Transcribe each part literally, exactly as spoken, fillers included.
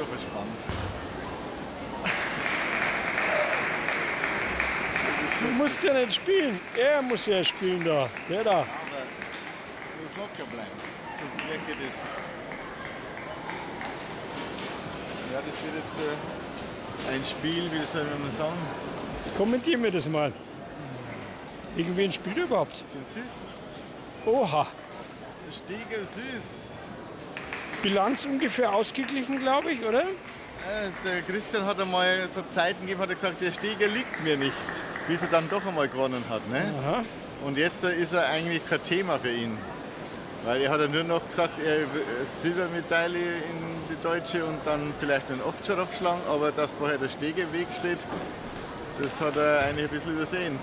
so verspannt. Du musst ja nicht spielen. Er muss ja spielen da. Der da. Aber du musst locker bleiben, sonst merkt ihr das. Ja, das wird jetzt äh, ein Spiel, wie soll man sagen? Kommentier mir das mal. Gegen wen spielt er überhaupt? Süß. Oha. Steger Süß. Bilanz ungefähr ausgeglichen, glaube ich, oder? Äh, der Christian hat einmal so Zeiten gegeben, hat er gesagt, der Steger liegt mir nicht, bis er dann doch einmal gewonnen hat. Ne? Aha. Und jetzt äh, ist er eigentlich kein Thema für ihn. Weil er hat ja nur noch gesagt, er will Silbermedaille in die Deutsche und dann vielleicht einen Ovtcharov schlagen, aber dass vorher der Steger im Weg steht, das hat er eigentlich ein bisschen übersehen.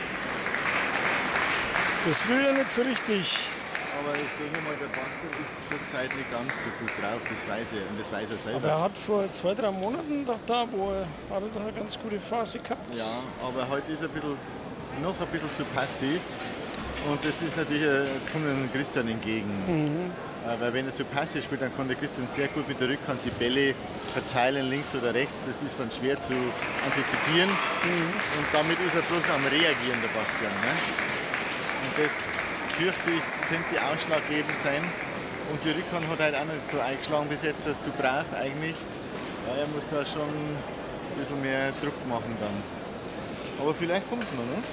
Das will er nicht so richtig. Aber ich denke mal, der Banker ist zurzeit nicht ganz so gut drauf, das weiß er und das weiß er selber. Aber er hat vor zwei, drei Monaten doch da, wo er, hat er doch eine ganz gute Phase gehabt. Ja, aber heute ist er ein bisschen, noch ein bisschen zu passiv. Und das ist natürlich, es kommt dem Christian entgegen. Mhm. Weil wenn er zu passiv spielt, dann kann der Christian sehr gut mit der Rückhand die Bälle verteilen, links oder rechts. Das ist dann schwer zu antizipieren. Mhm. Und damit ist er bloß noch am Reagieren, der Bastian. Ne? Und das, fürchte ich, könnte ausschlaggebend sein. Und die Rückhand hat halt auch nicht so eingeschlagen bis jetzt, zu brav eigentlich. Ja, er muss da schon ein bisschen mehr Druck machen dann. Aber vielleicht kommt es noch, ne?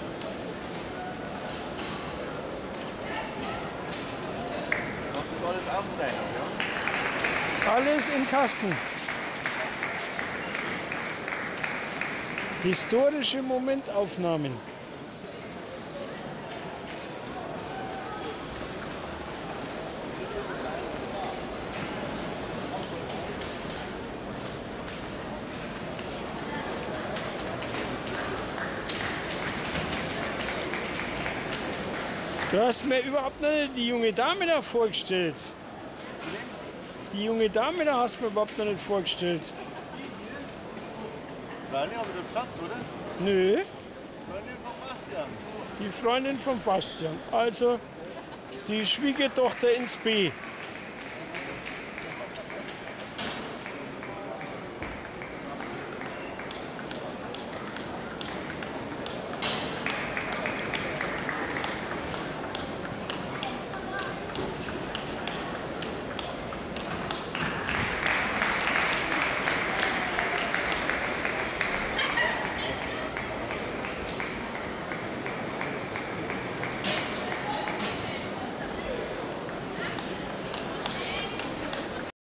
Machst du das alles aufzeichnen, ja? Alles im Kasten. Historische Momentaufnahmen. Du hast mir überhaupt nicht die junge Dame da vorgestellt. Die junge Dame da hast du mir überhaupt noch nicht vorgestellt. Freundin habe ich doch gesagt, oder? Nö. Freundin von Bastian. Die Freundin von Bastian. Also die Schwiegertochter ins B.